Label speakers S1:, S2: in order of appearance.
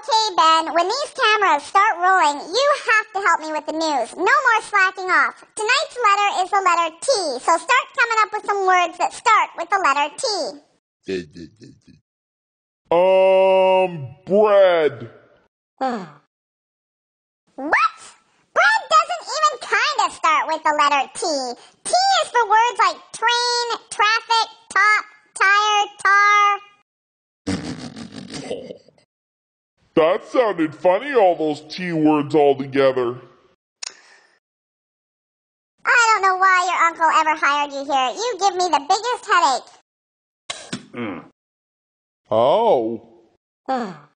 S1: Okay, Ben, when these cameras start rolling, you have to help me with the news. No more slacking off. Tonight's letter is the letter T, so start coming up with some words that start with the letter T.
S2: Bread.
S1: What? Bread doesn't even kind of start with the letter T. T is for words like train, traffic, top, tire, tar.
S2: That sounded funny, all those T words all together.
S1: I don't know why your uncle ever hired you here. You give me the biggest headache.
S2: Oh.